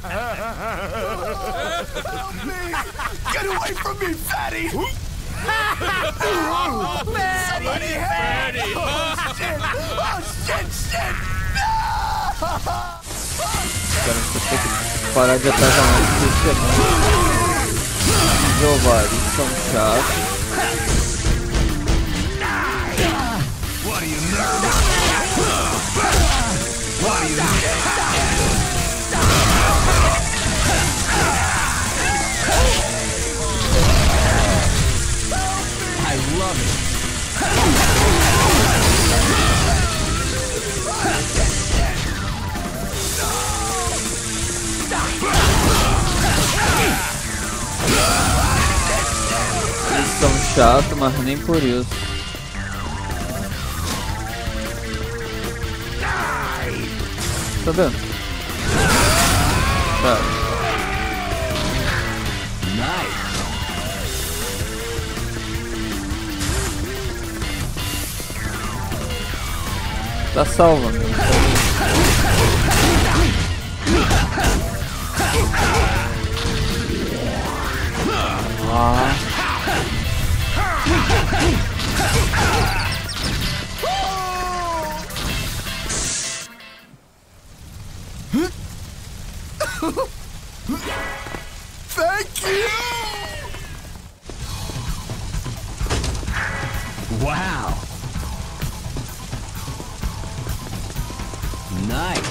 Help me! Get away from me, fatty! Somebody help! Oh, shit! Oh, shit! No! Cara, você tem que parar de atrasar mais. Os ovários são chatos. What do you know? What do you know? I love it. Eles são chatos, mas nem por isso. Tá vendo? Tá. Nice. Tá salva. Ah. Thank you! Wow. Nice.